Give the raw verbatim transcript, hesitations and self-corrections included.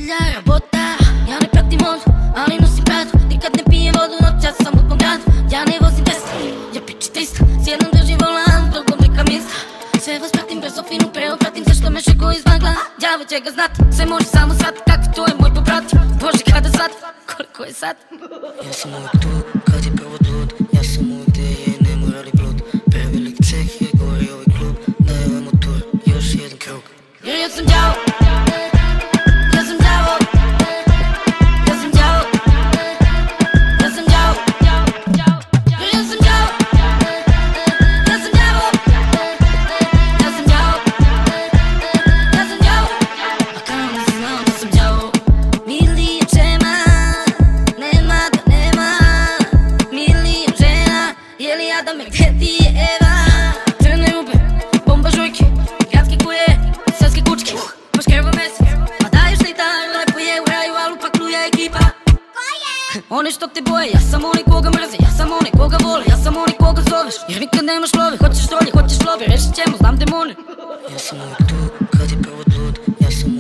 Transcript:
nedelja rabota. Ja ne pratim vodu, ali nosim bradu. Nikad ne pijem vodu, noćas sam u tvom gradu. Ja ne vozim Tesla, ja piči trista. S jednom držim volan, drugom nekam mjesta. Sve vas pratim brzo, finu preopratim. Zašto me šeko izmagla, đavo će ga znati. Sve može samo shvati, kakvi to je moj pobrati. Bože kada shvati, koliko je sad. Ja sam uvijek tu, kad je provod lud. Ja sam uvijek gdje je ne morali blud. Prevelik ceh je gori ovaj klub. Daj ovaj motor, još jedan krug. Jer ja sam đavo, ja sam đavo, ja sam đavo, ja sam đavo, jer ja sam đavo, ja sam đavo, ja sam đavo, ja sam đavo. A kao ne si znao da sam đavo. Milion čema, nema da nema. Milion žena, je li Adam, gdje ti je Eva? Crne rupe, bomba žujke, gradske kuje, srpske kučke, Boškerova mesec. Pa daješ li dan, lepo je u raju, ali upak pluja ekipa. One što te boje, ja sam onaj koga mrze. Ja sam onaj koga vole, ja sam onaj koga zoveš. Jer nikad nemaš love, hoćeš dolje, hoćeš love. Rešit ćemo, znam demone. Ja sam uvijek tu, kad je provod lud. Ja sam